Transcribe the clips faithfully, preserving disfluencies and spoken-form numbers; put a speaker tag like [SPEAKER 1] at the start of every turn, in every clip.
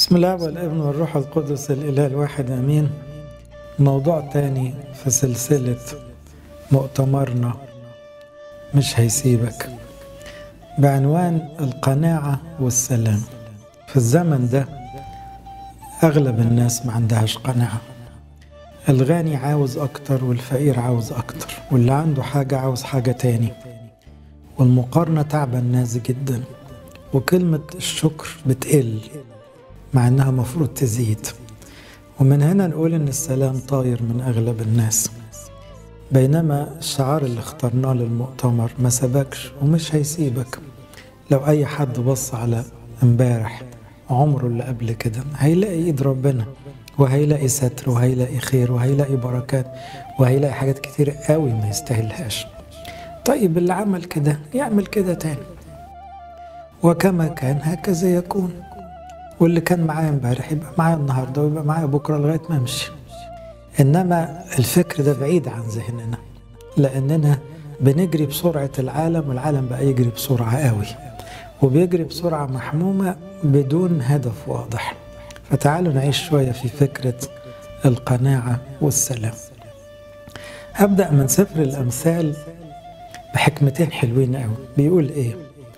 [SPEAKER 1] بسم الله والابن والروح القدس الإله الواحد آمين. موضوع تاني في سلسلة مؤتمرنا مش هيسيبك بعنوان القناعة والسلام. في الزمن ده أغلب الناس ما عندهاش قناعة، الغني عاوز أكتر والفقير عاوز أكتر، واللي عنده حاجة عاوز حاجة تاني، والمقارنة تعب الناس جدا، وكلمة الشكر بتقل مع أنها مفروض تزيد. ومن هنا نقول أن السلام طاير من أغلب الناس، بينما الشعار اللي اخترناه للمؤتمر ما سبكش ومش هيسيبك. لو أي حد بص على امبارح عمره اللي قبل كده هيلاقي إيد ربنا، وهيلاقي ستر، وهيلاقي خير، وهيلاقي بركات، وهيلاقي حاجات كتير قوي ما يستاهلهاش. طيب اللي عمل كده يعمل كده تاني، وكما كان هكذا يكون. واللي كان معايا امبارح يبقى معايا النهارده، ويبقى معايا بكره لغايه ما امشي. انما الفكر ده بعيد عن ذهننا، لاننا بنجري بسرعه العالم، والعالم بقى يجري بسرعه قوي، وبيجري بسرعه محمومه بدون هدف واضح. فتعالوا نعيش شويه في فكره القناعه والسلام. هبدا من سفر الامثال بحكمتين حلوين قوي. بيقول ايه؟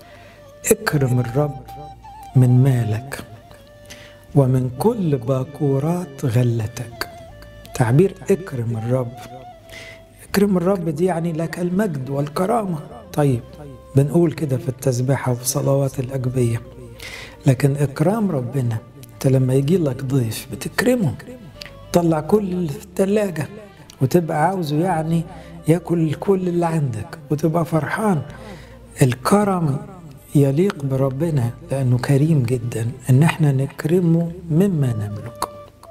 [SPEAKER 1] اكرم الرب من مالك ومن كل باكورات غلتك. تعبير اكرم الرب، اكرم الرب دي يعني لك المجد والكرامة. طيب بنقول كده في التسبيحة وفي صلوات الأجبية، لكن إكرام ربنا انت لما يجي لك ضيف بتكرمه، تطلع كل اللي في الثلاجة وتبقى عاوزه يعني ياكل كل اللي عندك وتبقى فرحان. الكرم يليق بربنا لأنه كريم جدا، إن احنا نكرمه مما نملك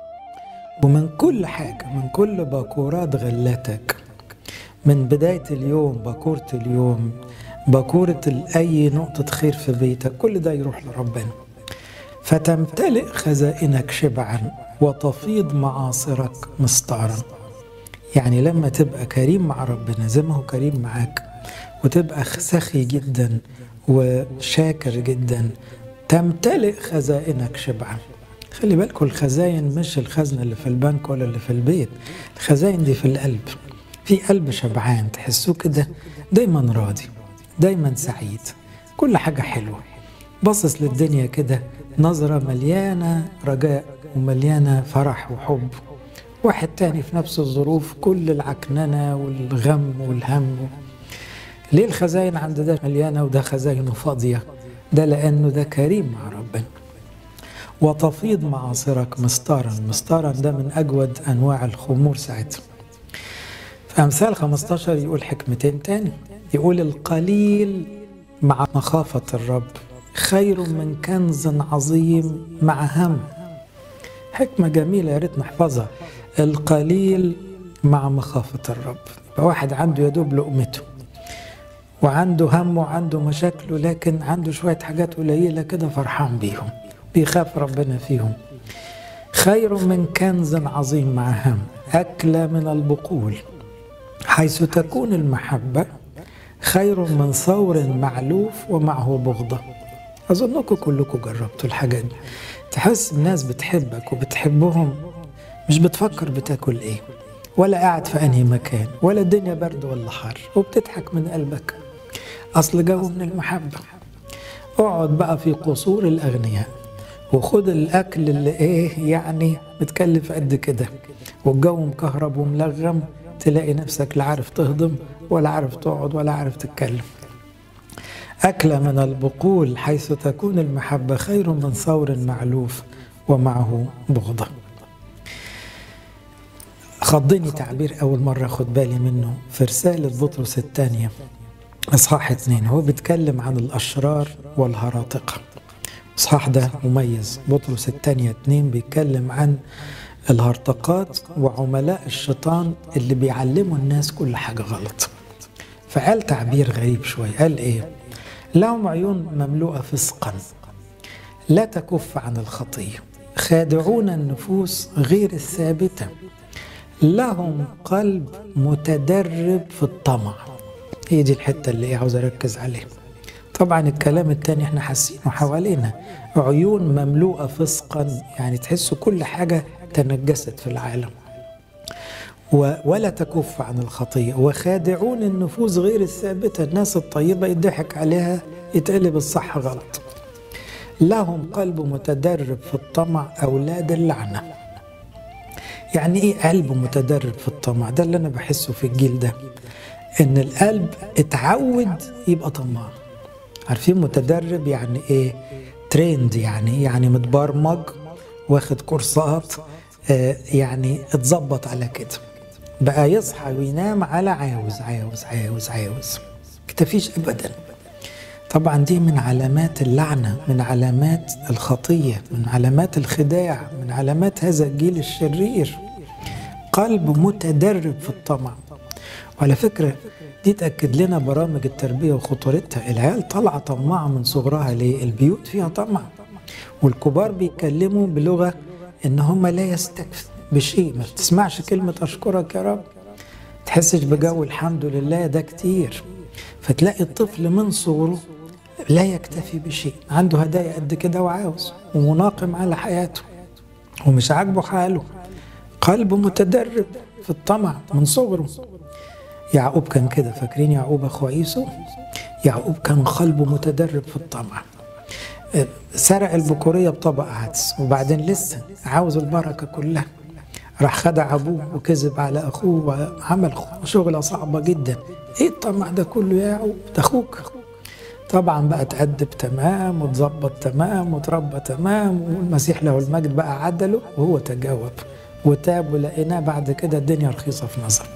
[SPEAKER 1] ومن كل حاجة، من كل باكورات غلتك. من بداية اليوم، باكورة اليوم، باكورة أي نقطة خير في بيتك، كل ده يروح لربنا. فتمتلئ خزائنك شبعا وتفيض معاصرك مستعرا. يعني لما تبقى كريم مع ربنا زي ما هو كريم معاك، وتبقى سخي جدا وشاكر جدا، تمتلئ خزائنك شبعا. خلي بالكم الخزائن مش الخزنة اللي في البنك ولا اللي في البيت، الخزائن دي في القلب. في قلب شبعان تحسوه كده دايما راضي، دايما سعيد، كل حاجة حلوة، باصص للدنيا كده نظرة مليانة رجاء ومليانة فرح وحب. واحد تاني في نفس الظروف كل العكننة والغم والهم. ليه الخزائن عند ده مليانة وده خزائنه فاضية؟ ده لأنه ده كريم مع ربنا. وتفيض معاصرك مستارا. مستارا ده من أجود أنواع الخمور ساعتها. في أمثال خمستاشر يقول حكمتين تاني، يقول القليل مع مخافة الرب خير من كنز عظيم مع هم. حكمة جميلة يا ريت نحفظها. القليل مع مخافة الرب. يبقى واحد عنده يدوب لقمته وعنده هم وعنده مشاكله، لكن عنده شوية حاجات قليلة كده فرحان بيهم، بيخاف ربنا فيهم. خير من كنز عظيم مع هم، أكل من البقول حيث تكون المحبة خير من ثور معلوف ومعه بغضة. أظنكم كلكم جربتوا الحاجات دي. تحس الناس بتحبك وبتحبهم، مش بتفكر بتاكل ايه ولا قاعد في انهي مكان ولا الدنيا برد ولا حر، وبتضحك من قلبك. اصل جو من المحبة. اقعد بقى في قصور الاغنياء وخد الاكل اللي ايه يعني متكلف قد كده، والجو مكهرب وملغم، تلاقي نفسك لا عارف تهضم ولا عارف تقعد ولا عارف تتكلم. أكل من البقول حيث تكون المحبة خير من ثور معلوف ومعه بغضة. خضني تعبير أول مرة أخد بالي منه في رسالة بطرس الثانية إصحاح اثنين. هو بيتكلم عن الأشرار والهراطقة. إصحاح ده مميز. بطرس الثانية اثنين بيتكلم عن الهرطقات وعملاء الشيطان اللي بيعلموا الناس كل حاجة غلط. فقال تعبير غريب شوي. قال إيه؟ لهم عيون مملوءة فسقا لا تكف عن الخطية، خادعون النفوس غير الثابتة، لهم قلب متدرب في الطمع. هي دي الحتة اللي عاوز أركز عليها. طبعا الكلام التاني احنا حاسينه حوالينا، عيون مملوءة فسقا، يعني تحسوا كل حاجة تنجست في العالم. ولا تكف عن الخطية، وخادعون النفوس غير الثابتة، الناس الطيبة يضحك عليها يتقلب الصح غلط. لهم قلب متدرب في الطمع، أولاد اللعنة. يعني إيه قلب متدرب في الطمع؟ ده اللي أنا بحسه في الجيل ده، إن القلب اتعود يبقى طماع. عارفين متدرب يعني إيه؟ تريند، يعني يعني متبرمج، واخد كورسات، آه يعني اتظبط على كده، بقى يصحى وينام على عاوز عاوز عاوز عاوز، مكتفيش أبدا. طبعا دي من علامات اللعنة، من علامات الخطية، من علامات الخداع، من علامات هذا الجيل الشرير. قلب متدرب في الطمع. وعلى فكرة دي تأكد لنا برامج التربية وخطورتها. العيال طالعة طماعة من صغرها. ليه؟ البيوت فيها طمع، والكبار بيتكلموا بلغة إن هم لا يستكفوا بشيء. ما تسمعش كلمة أشكرك يا رب، تحسش بجو الحمد لله، ده كتير. فتلاقي الطفل من صغره لا يكتفي بشيء، عنده هدايا قد كده وعاوز، ومناقم على حياته، ومش عاجبه حاله. قلبه متدرب في الطمع من صغره. يعقوب كان كده، فاكرين يعقوب أخو عيسو؟ يعقوب كان قلبه متدرب في الطمع. سرق البكورية بطبق عدس، وبعدين لسه عاوز البركة كلها، راح خدع أبوه وكذب على أخوه وعمل شغلة صعبة جدا. إيه الطمع ده كله يا يعقوب؟ ده أخوك. طبعا بقى تأدب تمام، وتظبط تمام، وتربى تمام، والمسيح له المجد بقى عدله، وهو تجاوب وتاب، ولقيناه بعد كده الدنيا رخيصة في نظر.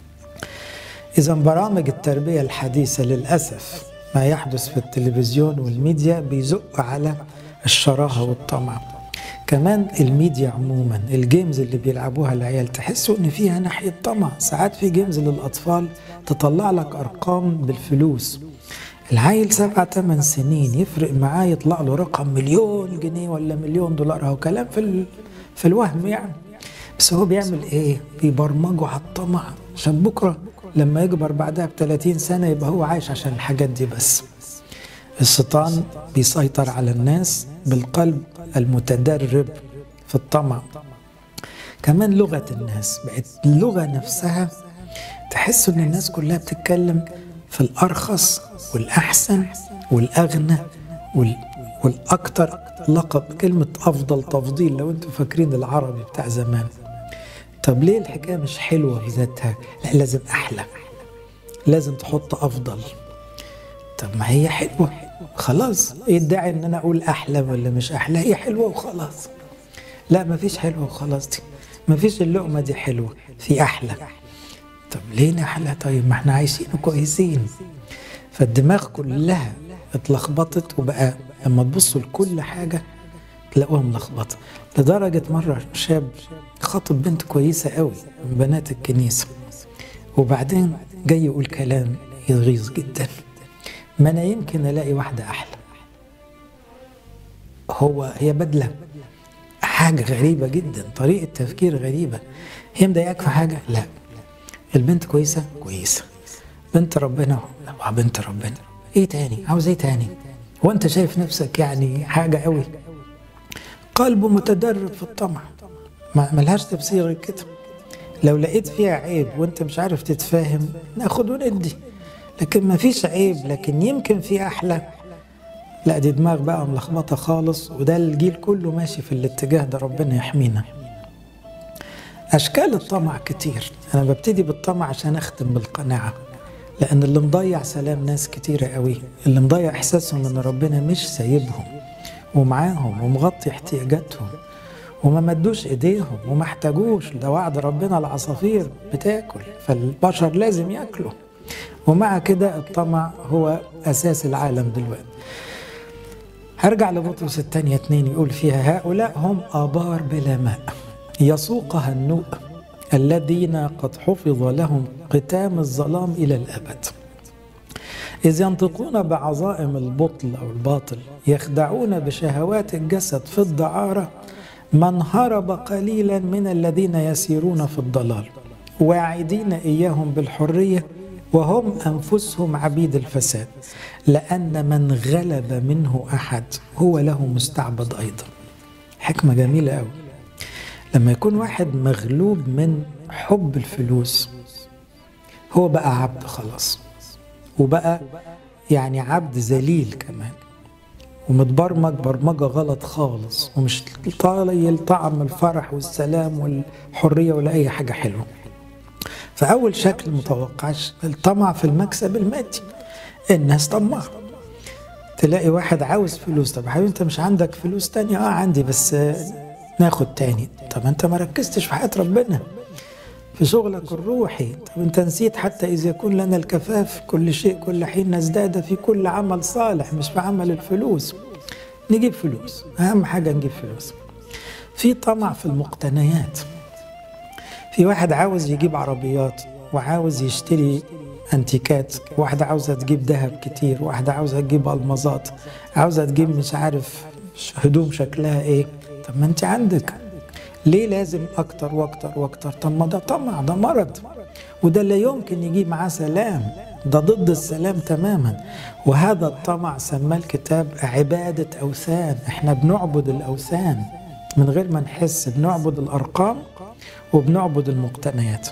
[SPEAKER 1] إذا برامج التربية الحديثة للأسف ما يحدث في التلفزيون والميديا بيزق على الشراهة والطمع. كمان الميديا عموما، الجيمز اللي بيلعبوها العيال تحسوا ان فيها ناحية طمع. ساعات في جيمز للأطفال تطلع لك أرقام بالفلوس. العيل سبع ثمان سنين يفرق معاه يطلع له رقم مليون جنيه ولا مليون دولار، هو كلام في في الوهم يعني. بس هو بيعمل ايه؟ بيبرمجه على الطمع، عشان بكرة لما يكبر بعدها بثلاثين سنة يبقى هو عايش عشان الحاجات دي بس. الشيطان بيسيطر على الناس بالقلب المتدرب في الطمع. كمان لغة الناس بقت اللغة نفسها، تحس ان الناس كلها بتتكلم في الأرخص والأحسن والأغنى والأكتر لقب، كلمة أفضل، تفضيل، لو انتم فاكرين العربي بتاع زمان. طب ليه الحكاية مش حلوة في ذاتها؟ لا، لازم أحلى، لازم تحط أفضل. طب ما هي حلوة خلاص، يدعي ان انا اقول احلى ولا مش احلى، هي حلوة وخلاص. لا، ما فيش حلوة وخلاص، دي ما فيش اللقمة دي حلوة، في احلى. طب ليه احلى؟ طيب ما احنا عايشين كويسين. فالدماغ كلها اتلخبطت، وبقى لما تبصوا لكل حاجة تلاقوها ملخبطة. لدرجة مرة شاب خاطب بنت كويسة قوي من بنات الكنيسة، وبعدين جاي يقول كلام يغيظ جدا: ما أنا يمكن ألاقي واحدة أحلى. هو هي بدلة، حاجة غريبة جدا، طريقة تفكير غريبة. هي مضايقاك في حاجة؟ لا. البنت كويسة؟ كويسة. بنت ربنا؟ لا. بنت ربنا. ايه تاني؟ عاوز ايه تاني؟ هو انت شايف نفسك يعني حاجة قوي؟ قلبه متدرب في الطمع، ما ملهاش تفسير غير كده. لو لقيت فيها عيب وانت مش عارف تتفاهم ناخد وندي، لكن ما فيش عيب لكن يمكن في احلى، لا، دي دماغ بقى ملخبطة خالص. وده الجيل كله ماشي في الاتجاه ده، ربنا يحمينا. أشكال الطمع كتير. أنا ببتدي بالطمع عشان أختم بالقناعة، لأن اللي مضيع سلام ناس كتيرة قوي، اللي مضيع إحساسهم أن ربنا مش سايبهم ومعاهم ومغطي احتياجاتهم، وما مدوش إيديهم وما احتاجوش. ده وعد ربنا، العصافير بتاكل، فالبشر لازم يأكلوا. ومع كده الطمع هو أساس العالم دلوقتي. هرجع لبطرس الثانية اتنين، يقول فيها: هؤلاء هم آبار بلا ماء يسوقها النوء، الذين قد حفظ لهم قتام الظلام إلى الأبد، إذ ينطقون بعظائم البطل أو الباطل، يخدعون بشهوات الجسد في الدعارة من هرب قليلا من الذين يسيرون في الضلال، واعدين إياهم بالحرية وهم أنفسهم عبيد الفساد، لأن من غلب منه أحد هو له مستعبد أيضا. حكمة جميلة أوي. لما يكون واحد مغلوب من حب الفلوس، هو بقى عبد خلاص، وبقى يعني عبد ذليل كمان، ومتبرمج برمجة غلط خالص، ومش طالع طعم الفرح والسلام والحرية ولا أي حاجة حلوة. فأول شكل متوقعش الطمع في المكسب المادي. الناس طمع، تلاقي واحد عاوز فلوس، طب حبيبي انت مش عندك فلوس تانية؟ اه عندي، بس ناخد تاني. طب انت ما ركزتش في حياة ربنا، في شغلك الروحي. طب انت نسيت حتى إذ يكون لنا الكفاف كل شيء كل حين نزداد في كل عمل صالح، مش في عمل الفلوس. نجيب فلوس، أهم حاجة نجيب فلوس. في طمع في المقتنيات. في واحد عاوز يجيب عربيات، وعاوز يشتري انتيكات، واحدة عاوزة تجيب ذهب كتير، واحدة عاوزة تجيب المظات، عاوزة تجيب مش عارف هدوم شكلها ايه. طب ما انت عندك، ليه لازم اكتر واكتر واكتر؟ طب ما ده طمع، ده مرض، وده لا يمكن يجيب معاه سلام، ده ضد السلام تماما. وهذا الطمع سماه الكتاب عبادة أوثان. احنا بنعبد الأوثان من غير ما نحس، بنعبد الأرقام وبنعبد المقتنيات.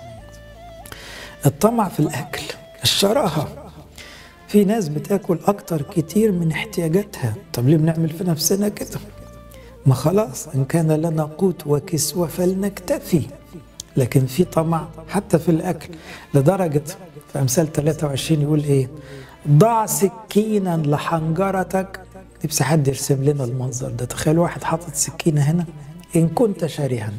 [SPEAKER 1] الطمع في الأكل، الشراهة. في ناس بتاكل أكتر كتير من احتياجاتها. طب ليه بنعمل في نفسنا كده؟ ما خلاص، إن كان لنا قوت وكسوة فلنكتفي. لكن في طمع حتى في الأكل، لدرجة في أمثال ثلاثة وعشرين يقول إيه؟ ضع سكينا لحنجرتك. نفسي حد يرسم لنا المنظر ده. تخيل واحد حاطط سكينة هنا، إن كنت شارها.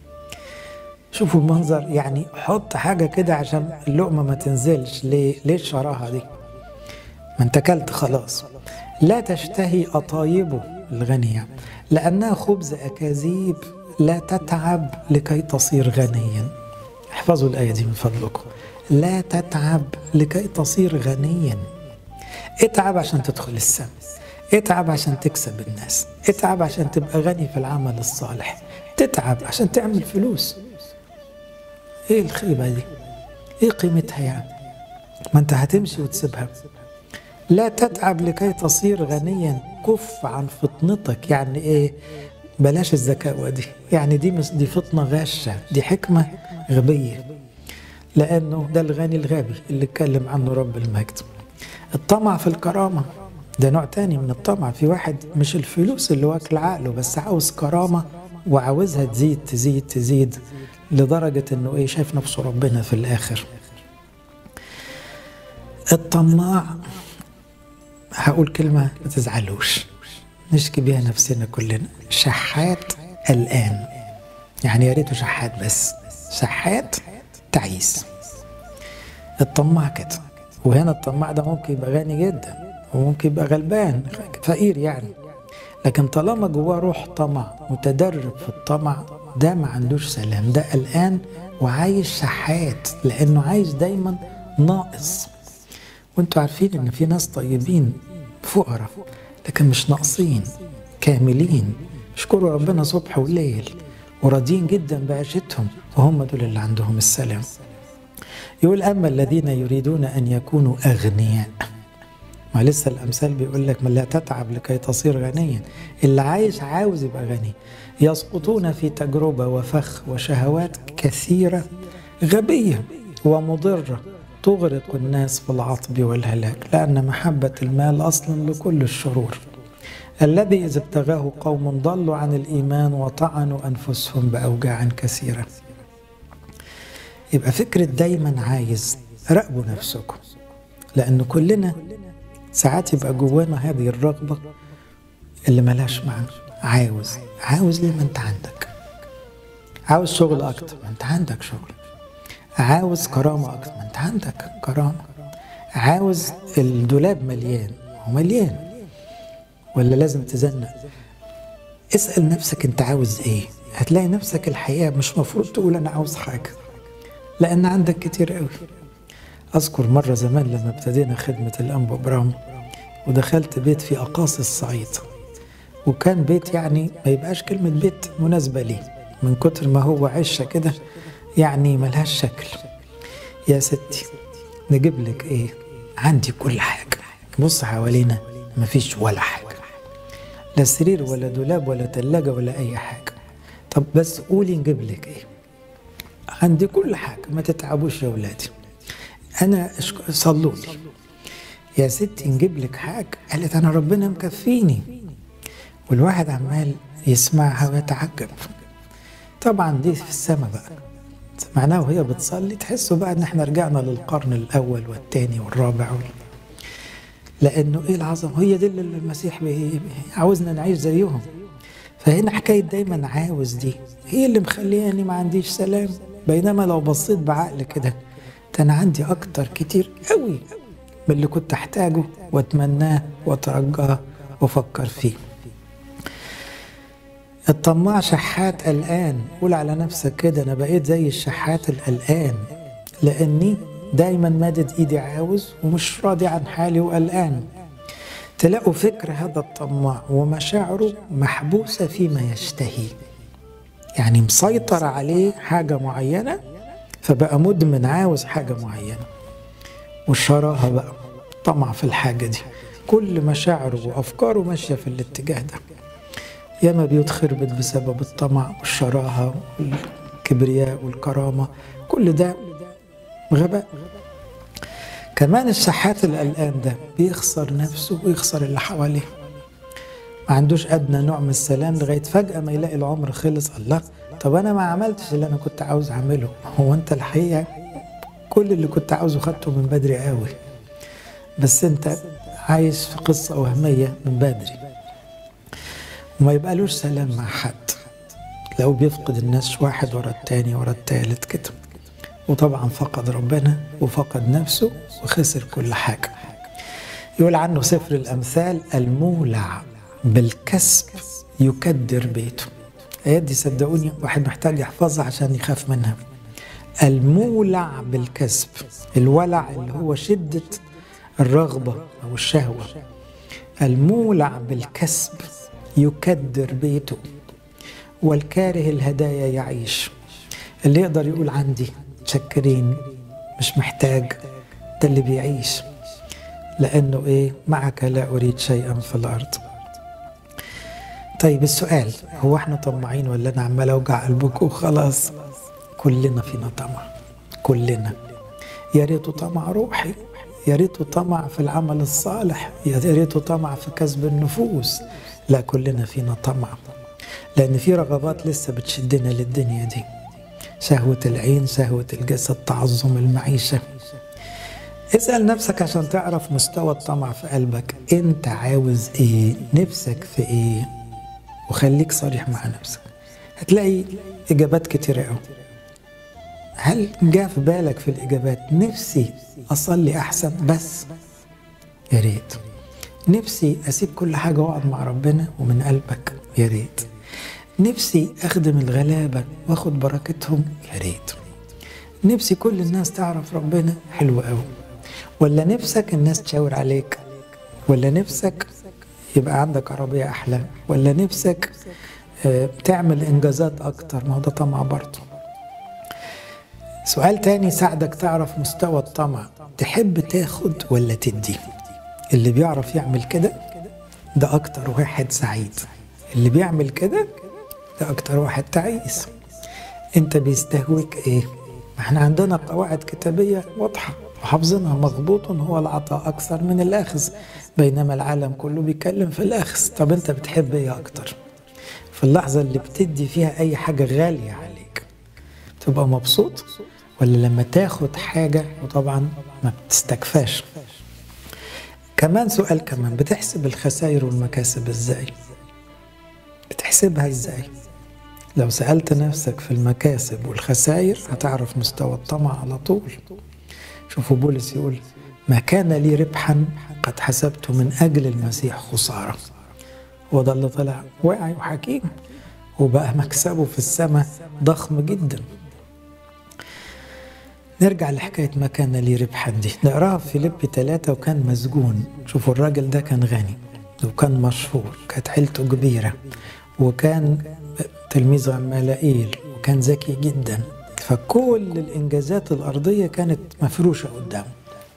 [SPEAKER 1] شوفوا المنظر، يعني حط حاجة كده عشان اللقمة ما تنزلش. ليه؟ ليه الشراهة دي؟ ما انت كلت خلاص. لا تشتهي أطايبه الغنية لأنها خبز أكاذيب، لا تتعب لكي تصير غنيا. احفظوا الآية دي من فضلكم. لا تتعب لكي تصير غنيا. اتعب عشان تدخل السماء، اتعب عشان تكسب الناس، اتعب عشان تبقى غني في العمل الصالح، تتعب عشان تعمل فلوس. ايه الخيبة دي؟ ايه قيمتها يعني؟ ما انت هتمشي وتسيبها. لا تتعب لكي تصير غنيا، كف عن فطنتك. يعني ايه؟ بلاش الذكاوة دي، يعني دي دي فطنة غاشة، دي حكمة غبية، لأنه ده الغني الغبي اللي اتكلم عنه رب المجد. الطمع في الكرامة ده نوع تاني من الطمع. في واحد مش الفلوس اللي واكل عقله، بس عاوز كرامة وعاوزها تزيد تزيد تزيد لدرجة انه ايه، شايف نفسه ربنا في الآخر. الطماع، هقول كلمة ما تزعلوش، نشكي بيها نفسنا كلنا، شحات الآن. يعني يا ريته شحات بس، شحات تعيس. الطماع كده. وهنا الطماع ده ممكن يبقى غني جدا، وممكن يبقى غلبان فقير يعني، لكن طالما جواه روح طمع متدرب في الطمع، ده ما عندوش سلام، ده قلقان وعايش شحات، لأنه عايش دايما ناقص. وانتوا عارفين ان في ناس طيبين فقراء لكن مش ناقصين، كاملين، يشكروا ربنا صبح وليل وراضيين جدا بعيشتهم، وهم دول اللي عندهم السلام. يقول أما الذين يريدون أن يكونوا أغنياء، ما لسه الأمثال بيقول لك من لا تتعب لكي تصير غنيا. اللي عايش عاوز يبقى غني. يسقطون في تجربة وفخ وشهوات كثيرة غبية ومضرة تغرق الناس في العطب والهلاك، لأن محبة المال أصلا لكل الشرور، الذي إذا ابتغاه قوم ضلوا عن الإيمان وطعنوا أنفسهم بأوجاع كثيرة. يبقى فكرة دايما عايز، راقبوا نفسكم، لأن كلنا ساعات يبقى جوانا هذه الرغبة اللي ملاش معنى. عاوز عاوز ليه؟ ما انت عندك. عاوز شغل أكتر، ما انت عندك شغل. عاوز كرامة أكتر، ما انت عندك كرامة. عاوز الدولاب مليان، هو مليان ولا لازم تزنق؟ اسأل نفسك انت عاوز ايه؟ هتلاقي نفسك الحقيقة مش مفروض تقول أنا عاوز حاجة، لأن عندك كتير قوي. أذكر مرة زمان لما ابتدينا خدمة الأنبا برام، ودخلت بيت في أقاصي الصعيد، وكان بيت يعني ما يبقاش كلمة بيت مناسبة ليه، من كتر ما هو عشة كده يعني ملهاش شكل. يا ستي نجيب لك ايه؟ عندي كل حاجة. بص حوالينا مفيش ولا حاجة، لا سرير ولا دولاب ولا تلاجة ولا اي حاجة. طب بس قولي نجيب لك ايه؟ عندي كل حاجة، ما تتعبوش يا ولادي، انا صلوا لي يا ستي نجيب لك حاجة. قالت انا ربنا مكفيني. والواحد عمال يسمعها ويتعجب. طبعا دي في السماء بقى، سمعناها وهي بتصلي، تحسوا بقى ان احنا رجعنا للقرن الاول والثاني والرابع وال... لانه ايه العظمه، هي دي اللي المسيح بي... عاوزنا نعيش زيهم. فهنا حكايه دايما عاوز دي هي اللي مخلياني ما عنديش سلام. بينما لو بصيت بعقل كده، انا عندي اكتر كتير قوي من اللي كنت احتاجه واتمناه واترجاه وافكر فيه. الطماع شحات قلقان. قول على نفسك كده، انا بقيت زي الشحات القلقان، لاني دايما مادد ايدي عاوز ومش راضي عن حالي وقلقان. تلاقوا فكر هذا الطماع ومشاعره محبوسة فيما يشتهي، يعني مسيطر عليه حاجة معينة، فبقى مدمن عاوز حاجة معينة، والشراهة بقى طمع في الحاجة دي. كل مشاعره وأفكاره ماشية في الاتجاه ده. ياما بيوت خربت بسبب الطمع والشراهة والكبرياء والكرامة، كل ده غباء. كمان الشحات القلقان ده بيخسر نفسه ويخسر اللي حواليه، ما عندوش أدنى نوع من السلام لغاية فجأة ما يلاقي العمر خلص. الله، طب أنا ما عملتش اللي أنا كنت عاوز أعمله. هو أنت الحقيقة كل اللي كنت عاوزه خدته من بدري قوي، بس أنت عايش في قصة وهمية من بدري. وما يبقالوش سلام مع حد، لو بيفقد الناس واحد ورا التاني ورا التالت كده، وطبعا فقد ربنا وفقد نفسه وخسر كل حاجة. يقول عنه سفر الأمثال: المولع بالكسب يكدر بيته. الآيات دي صدقوني واحد محتاج يحفظها عشان يخاف منها. المولع بالكسب، الولع اللي هو شدة الرغبة أو الشهوة. المولع بالكسب يكدر بيته، والكاره الهدايا يعيش. اللي يقدر يقول عندي متشكرين مش محتاج، ده اللي بيعيش. لأنه إيه؟ معك لا أريد شيئا في الأرض. طيب السؤال، هو احنا طماعين ولا أنا عمال أوجع قلبكم وخلاص؟ كلنا فينا طمع، كلنا. يا ريته طمع روحي، يا ريته طمع في العمل الصالح، يا ريته طمع في كسب النفوس. لا، كلنا فينا طمع، لأن في رغبات لسه بتشدنا للدنيا دي. شهوة العين، شهوة الجسد، تعظم المعيشة. اسأل نفسك عشان تعرف مستوى الطمع في قلبك. انت عاوز ايه؟ نفسك في ايه؟ وخليك صريح مع نفسك، هتلاقي اجابات كتيرة قوي. هل جاء في بالك في الاجابات نفسي اصلي احسن بس؟ يا ريت. نفسي اسيب كل حاجة واقعد مع ربنا ومن قلبك؟ يا ريت. نفسي اخدم الغلابة واخد بركتهم؟ يا ريت. نفسي كل الناس تعرف ربنا؟ حلو قوي. ولا نفسك الناس تشاور عليك؟ ولا نفسك يبقى عندك عربية أحلى؟ ولا نفسك تعمل إنجازات أكتر؟ ما هو ده طمع برضه. سؤال تاني يساعدك تعرف مستوى الطمع: تحب تاخد ولا تدي؟ اللي بيعرف يعمل كده ده أكتر واحد سعيد. اللي بيعمل كده ده أكتر واحد تعيس. أنت بيستهويك إيه؟ احنا عندنا قواعد كتابية واضحة وحافظينها: مضبوط هو العطاء أكثر من الأخذ، بينما العالم كله بيتكلم في الأخذ. طب أنت بتحب إيه أكتر؟ في اللحظة اللي بتدي فيها أي حاجة غالية عليك تبقى مبسوط، ولا لما تاخد حاجة وطبعا ما بتستكفاش؟ كمان سؤال كمان: بتحسب الخسائر والمكاسب إزاي؟ بتحسبها إزاي؟ لو سألت نفسك في المكاسب والخسائر هتعرف مستوى الطمع على طول. شوفوا بولس يقول: ما كان لي ربحا قد حسبته من أجل المسيح خسارة. هو ده اللي طلع واعي وحكيم وبقى مكسبه في السماء ضخم جدا. نرجع لحكاية ما كان لي ربحا دي، نقراها في فيليب ثلاثة. وكان مسجون. شوفوا الراجل ده كان غني وكان مشهور، كانت عيلته كبيرة، وكان تلميذ غمالائيل، وكان ذكي جدا، فكل الإنجازات الأرضية كانت مفروشة قدامه.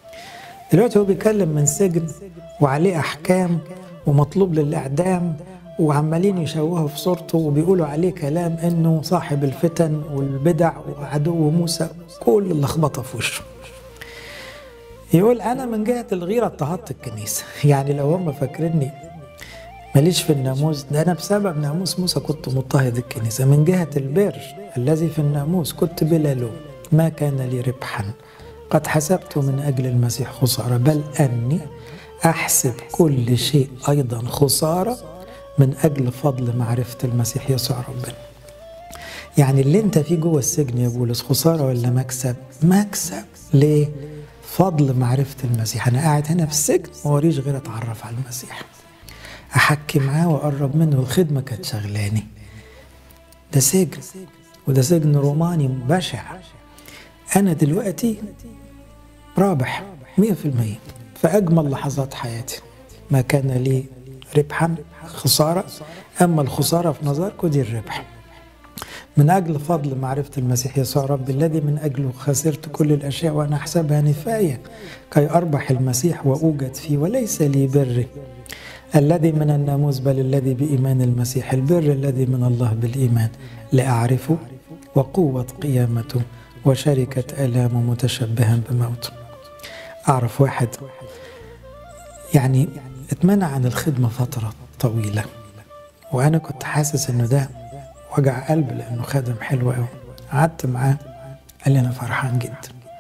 [SPEAKER 1] دلوقتي هو بيكلم من سجن وعليه أحكام ومطلوب للإعدام، وعمالين يشوهوا في صورته وبيقولوا عليه كلام إنه صاحب الفتن والبدع وعدو موسى، كل اللخبطة في وشه. يقول أنا من جهة الغيرة اضطهدت الكنيسة. يعني لو هم فاكريني ماليش في الناموس، ده أنا بسبب ناموس موسى كنت مضطهد الكنيسة. من جهة البر الذي في الناموس كنت بلا لوم، ما كان لي ربحا، قد حسبت من أجل المسيح خسارة، بل أني أحسب كل شيء أيضا خسارة من أجل فضل معرفة المسيح يسوع ربنا. يعني اللي انت فيه جوه السجن يا بولس خسارة ولا مكسب؟ مكسب. ليه؟ فضل معرفة المسيح. أنا قاعد هنا في السجن ووريش غير أتعرف على المسيح، أحكي معاه وأقرب منه. الخدمة كانت شغلاني. ده سجن، وده سجن روماني بشع. أنا دلوقتي رابح مية في المية في أجمل لحظات حياتي. ما كان لي ربحا خسارة، أما الخسارة في نظركم دي الربح. من أجل فضل معرفة المسيح يسوع رب الذي من أجله خسرت كل الأشياء وأنا أحسبها نفاية كي أربح المسيح وأوجد فيه، وليس لي بر الذي من الناموس بل الذي بإيمان المسيح، البر الذي من الله بالإيمان، لأعرفه وقوة قيامته وشركة آلامه متشبها بموته. أعرف واحد يعني اتمنع عن الخدمة فترة طويلة، وأنا كنت حاسس إنه ده وجع قلب لأنه خادم حلو قوي. قعدت معاه قال لي أنا فرحان جدا.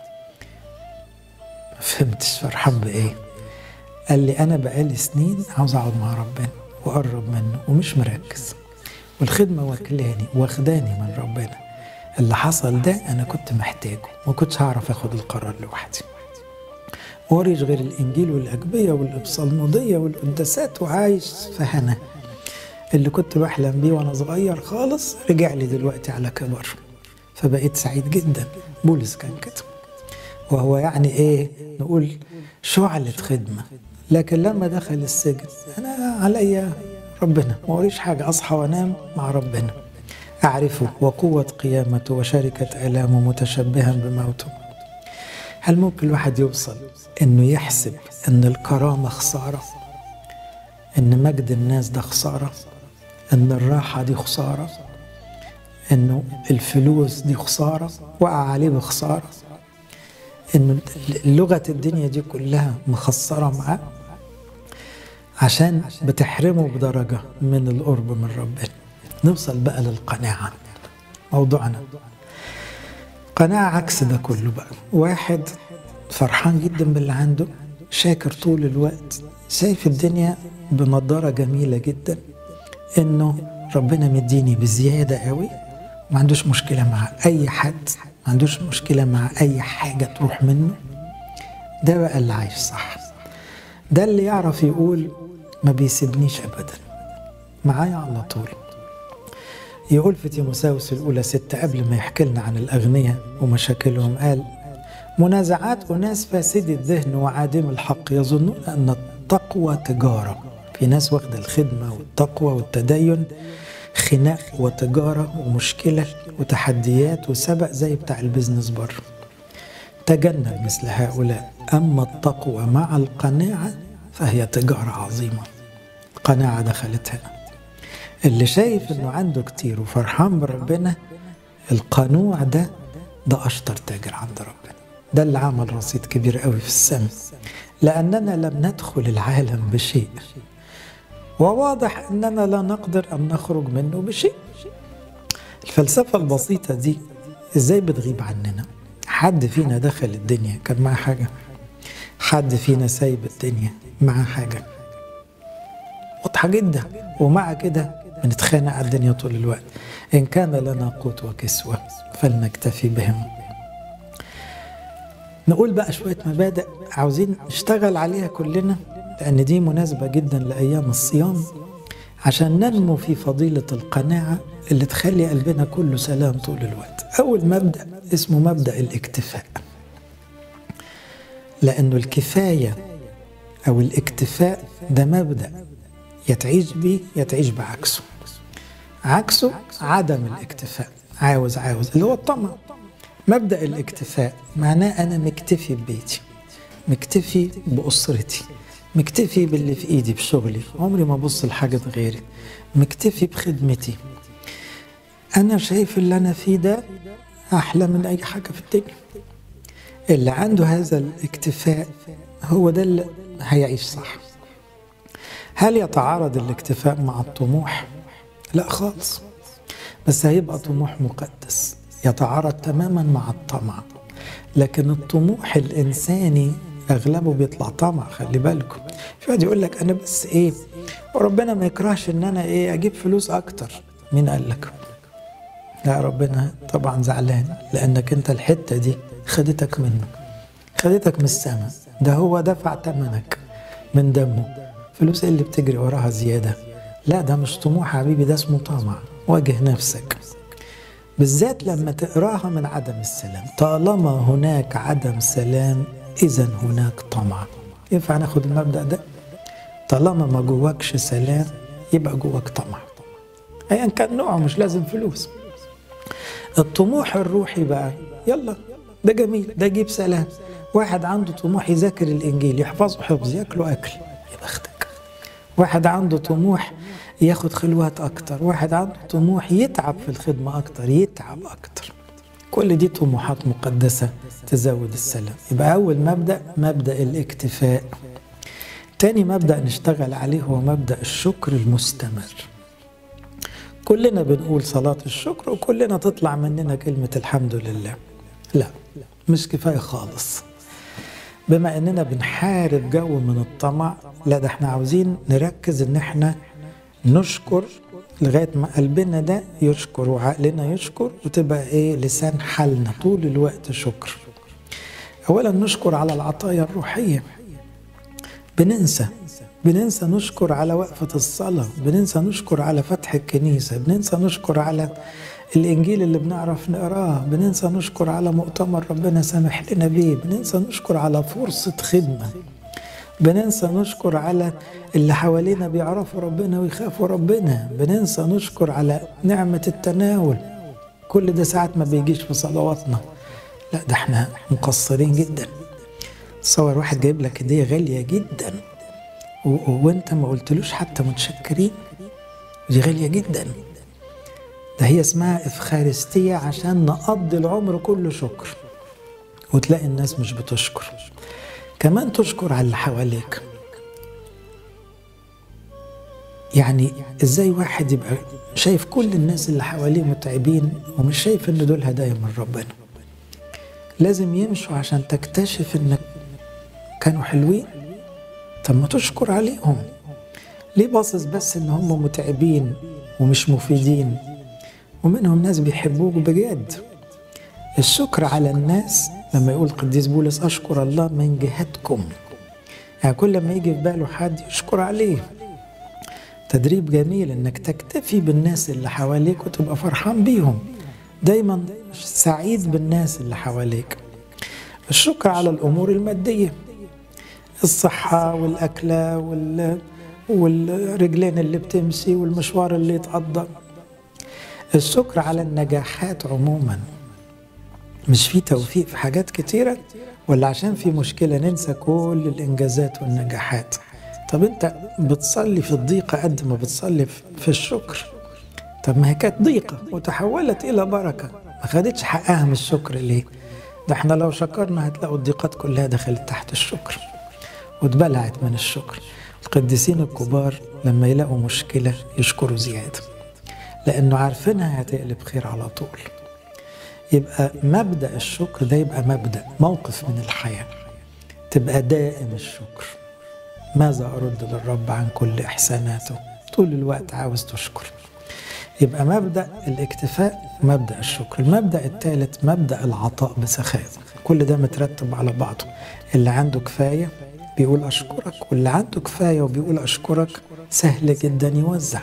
[SPEAKER 1] ما فهمتش فرحان بإيه؟ قال لي أنا بقالي سنين عاوز أقعد مع ربنا وأقرب منه ومش مركز، والخدمة واكلاني واخداني من ربنا. اللي حصل ده أنا كنت محتاجه، ما كنتش هعرف أخد القرار لوحدي. وريش غير الإنجيل والأجبية والإبصالمودية والقداسات وعايش في هنا. اللي كنت بحلم بيه وأنا صغير خالص رجع لي دلوقتي على كبر، فبقيت سعيد جدا. بولس كان كده، وهو يعني إيه نقول شعلة خدمة. لكن لما دخل السجن أنا عليا ربنا، ما وريش حاجة، أصحى وأنام مع ربنا. أعرفه وقوة قيامته وشركة آلامه متشبها بموته. هل ممكن الواحد يوصل إنه يحسب إن الكرامة خسارة، إن مجد الناس ده خسارة، إن الراحة دي خسارة، إنه الفلوس دي خسارة وقع عليه بخسارة، إنه لغة الدنيا دي كلها مخسرة معاه عشان بتحرمه بدرجة من القرب من ربنا؟ نوصل بقى للقناعة. موضوعنا قناعة عكس ده كله بقى. واحد فرحان جدا باللي عنده، شاكر طول الوقت، شايف الدنيا بنظارة جميلة جدا، إنه ربنا مديني بزيادة قوي، ما عندوش مشكلة مع أي حد، ما عندوش مشكلة مع أي حاجة تروح منه. ده بقى اللي عايش صح. ده اللي يعرف يقول ما بيسيبنيش أبدا، معايا على طول. يقول في تيموثاوس الأولى ستة قبل ما يحكي لنا عن الأغنياء ومشاكلهم، قال منازعات أناس فاسدي الذهن وعادم الحق يظنون أن التقوى تجارة. في ناس واخدة الخدمة والتقوى والتدين خناق وتجارة ومشكلة وتحديات وسبق زي بتاع البزنس بره. تجنب مثل هؤلاء، أما التقوى مع القناعة فهي تجارة عظيمة. القناعة دخلت هنا. اللي شايف انه عنده كتير وفرحان بربنا، القنوع ده ده اشطر تاجر عند ربنا. ده اللي عمل رصيد كبير قوي في السماء، لاننا لم ندخل العالم بشيء، وواضح اننا لا نقدر ان نخرج منه بشيء. الفلسفة البسيطة دي ازاي بتغيب عننا؟ حد فينا دخل الدنيا كان معاه حاجة؟ حد فينا سايب الدنيا معاه حاجة؟ واضحة جدا. ومع كده بنتخانق على الدنيا طول الوقت. إن كان لنا قوت وكسوة فلنكتفي بهم. نقول بقى شوية مبادئ عاوزين نشتغل عليها كلنا، لأن دي مناسبة جدا لأيام الصيام، عشان ننمو في فضيلة القناعة اللي تخلي قلبنا كله سلام طول الوقت. أول مبدأ اسمه مبدأ الاكتفاء، لأنه الكفاية أو الاكتفاء ده مبدأ يتعيش بيه يتعيش بعكسه. عكسه عدم الاكتفاء، عاوز عاوز اللي هو الطمع. مبدأ الاكتفاء معناه أنا مكتفي ببيتي، مكتفي بأسرتي، مكتفي باللي في إيدي بشغلي، عمري ما أبص لحاجة غيري، مكتفي بخدمتي، أنا شايف اللي أنا فيه ده أحلى من أي حاجة في الدنيا. اللي عنده هذا الاكتفاء هو ده اللي هيعيش صح. هل يتعارض الاكتفاء مع الطموح؟ لا خالص، بس هيبقى طموح مقدس، يتعارض تماما مع الطمع. لكن الطموح الإنساني أغلبه بيطلع طمع، خلي بالكم. في واحد يقول لك أنا بس إيه، وربنا ما يكرهش إن أنا إيه أجيب فلوس أكتر. مين قال لك؟ لا، ربنا طبعا زعلان لأنك أنت الحتة دي خدتك منه، خدتك من السماء، ده هو دفع ثمنك من دمه. فلوس اللي بتجري وراها زيادة، لا ده مش طموح حبيبي، ده اسمه طمع. واجه نفسك، بالذات لما تقراها من عدم السلام. طالما هناك عدم سلام إذن هناك طمع. ينفع ناخد المبدأ ده؟ طالما ما جواكش سلام يبقى جواك طمع، أيا كان نوعه، مش لازم فلوس. الطموح الروحي بقى يلا ده جميل، ده يجيب سلام. واحد عنده طموح يذاكر الإنجيل، يحفظه حفظ، ياكله أكل، يا بختك. واحد عنده طموح ياخد خلوات أكتر، واحد عنده طموح يتعب في الخدمة أكتر، يتعب أكتر. كل دي طموحات مقدسة تزود السلام. يبقى أول مبدأ مبدأ الاكتفاء. تاني مبدأ نشتغل عليه هو مبدأ الشكر المستمر. كلنا بنقول صلاة الشكر وكلنا تطلع مننا كلمة الحمد لله. لا، مش كفاية خالص. بما اننا بنحارب جو من الطمع، لا ده احنا عاوزين نركز ان احنا نشكر لغاية ما قلبنا ده يشكر وعقلنا يشكر، وتبقى ايه لسان حالنا طول الوقت شكر. اولا نشكر على العطايا الروحية، بننسى بننسى نشكر على وقفة الصلاة، بننسى نشكر على فتح الكنيسة، بننسى نشكر على الإنجيل اللي بنعرف نقراه، بننسى نشكر على مؤتمر ربنا سامح لنا بيه، بننسى نشكر على فرصة خدمة، بننسى نشكر على اللي حوالينا بيعرفوا ربنا ويخافوا ربنا، بننسى نشكر على نعمة التناول. كل ده ساعات ما بيجيش في صلواتنا. لا ده احنا مقصرين جدا. تصور واحد جايب لك هدية غالية جدا وانت ما قلتلوش حتى متشكرين، دي غالية جدا. ده هي اسمها إفخارستية عشان نقضي العمر كله شكر، وتلاقي الناس مش بتشكر. كمان تشكر على اللي حواليك. يعني ازاي واحد يبقى شايف كل الناس اللي حواليه متعبين ومش شايف ان دول هدايا من ربنا؟ لازم يمشوا عشان تكتشف انك كانوا حلوين. طب ما تشكر عليهم. ليه باصص بس ان هم متعبين ومش مفيدين ومنهم ناس بيحبوك بجد؟ الشكر على الناس لما يقول القديس بولس أشكر الله من جهتكم، يعني كل ما يجي في باله حد يشكر عليه. تدريب جميل انك تكتفي بالناس اللي حواليك وتبقى فرحان بيهم، دايما سعيد بالناس اللي حواليك. الشكر على الأمور المادية، الصحة والأكلة وال... والرجلين اللي بتمشي والمشوار اللي يتقضى. الشكر على النجاحات عموما. مش في توفيق في حاجات كتيرة، ولا عشان في مشكلة ننسى كل الإنجازات والنجاحات؟ طب أنت بتصلي في الضيقة قد ما بتصلي في الشكر. طب ما هي كانت ضيقة وتحولت إلى بركة، ما خدتش حقها من الشكر ليه؟ ده احنا لو شكرنا هتلاقوا الضيقات كلها دخلت تحت الشكر واتبلعت من الشكر. القديسين الكبار لما يلاقوا مشكلة يشكروا زيادة، لأنه عارفينها هتقلب خير على طول. يبقى مبدأ الشكر ده يبقى مبدأ موقف من الحياة، تبقى دائم الشكر. ماذا أرد للرب عن كل إحساناته؟ طول الوقت عاوز تشكر. يبقى مبدأ الاكتفاء مبدأ الشكر. المبدأ الثالث مبدأ العطاء بسخاء. كل ده مترتب على بعضه. اللي عنده كفاية بيقول أشكرك، واللي عنده كفاية وبيقول أشكرك سهل جدا يوزع.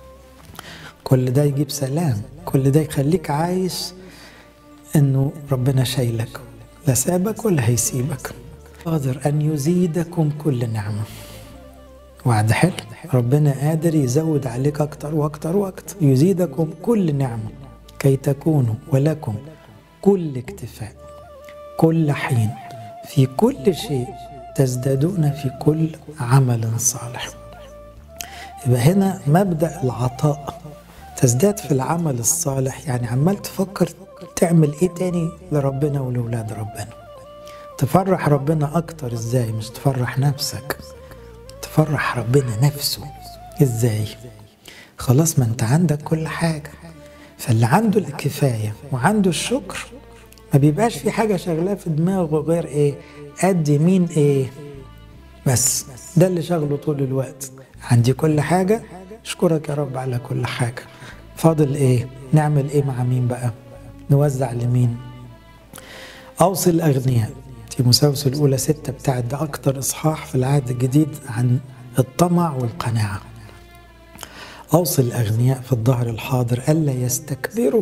[SPEAKER 1] كل ده يجيب سلام، كل ده يخليك عايش إنه ربنا شايلك، لا سابك ولا هيسيبك. قادر أن يزيدكم كل نعمة. وعد حلو، ربنا قادر يزود عليك أكتر وأكتر وأكتر. يزيدكم كل نعمة كي تكونوا ولكم كل اكتفاء كل حين في كل شيء تزدادون في كل عمل صالح. يبقى هنا مبدأ العطاء، تزداد في العمل الصالح، يعني عمال تفكر تعمل ايه تاني لربنا ولولاد ربنا، تفرح ربنا اكتر ازاي، مش تفرح نفسك، تفرح ربنا نفسه ازاي. خلاص ما انت عندك كل حاجة، فاللي عنده الكفاية وعنده الشكر ما بيبقاش في حاجة شغلاه في دماغه غير ايه، ادي مين ايه بس، ده اللي شغله طول الوقت. عندي كل حاجة، اشكرك يا رب على كل حاجة، فاضل ايه، نعمل ايه مع مين بقى، نوزع لمين. اوصي الاغنياء، تيموثاوس الاولى ستة بتاعت ده اكتر اصحاح في العهد الجديد عن الطمع والقناعة. اوصي الاغنياء في الظهر الحاضر الا يستكبروا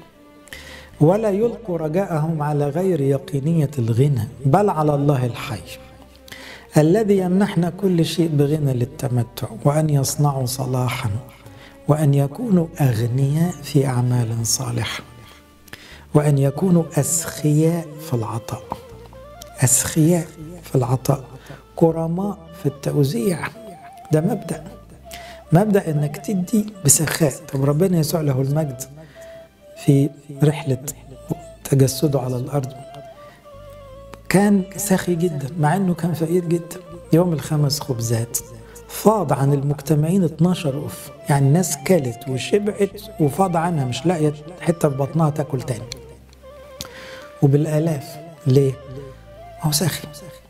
[SPEAKER 1] ولا يلقوا رجاءهم على غير يقينية الغنى، بل على الله الحي الذي يمنحنا كل شيء بغنى للتمتع، وأن يصنعوا صلاحا، وأن يكونوا أغنياء في أعمال صالحة، وأن يكونوا أسخياء في العطاء. أسخياء في العطاء، كرماء في التوزيع. ده مبدأ مبدأ أنك تدي بسخاء. طب ربنا يسوع له المجد في رحلة تجسده على الأرض كان سخي جدا مع أنه كان فقير جدا. يوم الخمس خبزات فاض عن المجتمعين اتناشر أف، يعني الناس كلت وشبعت وفاض عنها، مش لاقية حتة في بطنها تاكل تاني، وبالآلاف. ليه؟ هو سخي.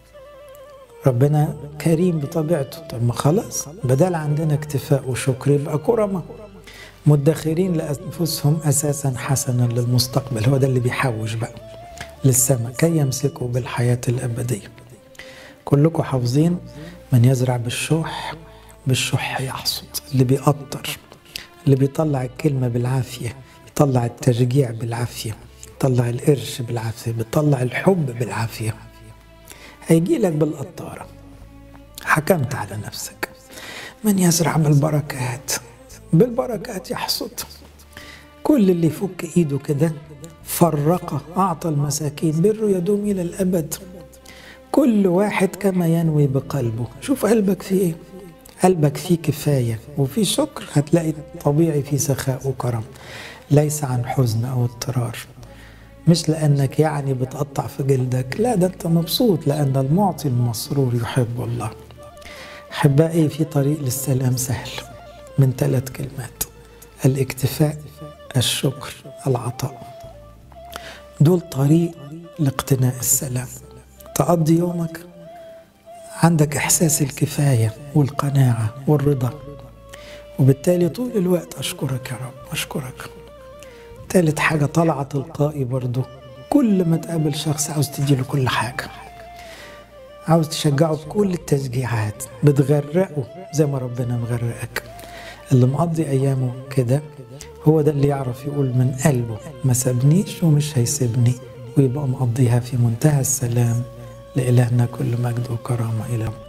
[SPEAKER 1] ربنا كريم بطبيعته. طب ما خلاص، بدل عندنا اكتفاء وشكر يبقى كرمة مدخرين لأنفسهم أساسا حسنا للمستقبل. هو ده اللي بيحوش بقى للسماء كي يمسكوا بالحياة الأبدية. كلكم حافظين من يزرع بالشح بالشح يحصد. اللي بيقطر، اللي بيطلع الكلمة بالعافية، يطلع التشجيع بالعافية، يطلع القرش بالعافية، بيطلع الحب بالعافية، هيجي لك بالقطارة. حكمت على نفسك. من يزرع بالبركات بالبركات يحصد. كل اللي يفك ايده كده فرق أعطى المساكين، بره يدوم إلى الأبد. كل واحد كما ينوي بقلبه. شوف قلبك فيه ايه، قلبك فيه كفاية وفيه شكر، هتلاقي طبيعي فيه سخاء وكرم، ليس عن حزن أو اضطرار. مش لأنك يعني بتقطع في جلدك، لا، ده أنت مبسوط لأن المعطي المسرور يحب الله. أحبائي، في طريق للسلام سهل من ثلاث كلمات: الاكتفاء، الشكر، العطاء. دول طريق لاقتناء السلام. تقضي يومك عندك إحساس الكفاية والقناعة والرضا، وبالتالي طول الوقت أشكرك يا رب، أشكرك. ثالث حاجة طلعة تلقائي برضو، كل ما تقابل شخص عاوز تديله كل حاجة، عاوز تشجعه بكل التشجيعات، بتغرقه زي ما ربنا مغرقك. اللي مقضي أيامه كده هو ده اللي يعرف يقول من قلبه ما سابنيش ومش هيسيبني، ويبقى مقضيها في منتهى السلام. لإلهنا كل مجد وكرامة إلى